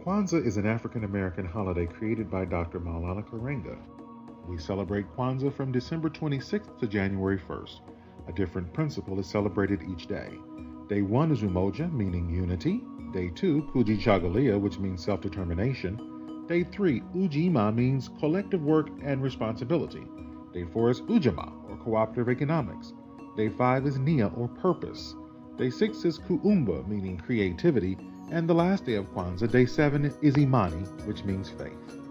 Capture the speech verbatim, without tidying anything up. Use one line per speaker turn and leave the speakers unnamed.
Kwanzaa is an African-American holiday created by Doctor Maulana Karenga. We celebrate Kwanzaa from December twenty-sixth to January first. A different principle is celebrated each day. Day one is Umoja, meaning unity. Day two, Kujichagulia, which means self-determination. Day three, Ujima, means collective work and responsibility. Day four is Ujama, or cooperative economics. Day five is Nia, or purpose. Day six is Kuumba, meaning creativity. And the last day of Kwanzaa, day seven, is Imani, which means faith.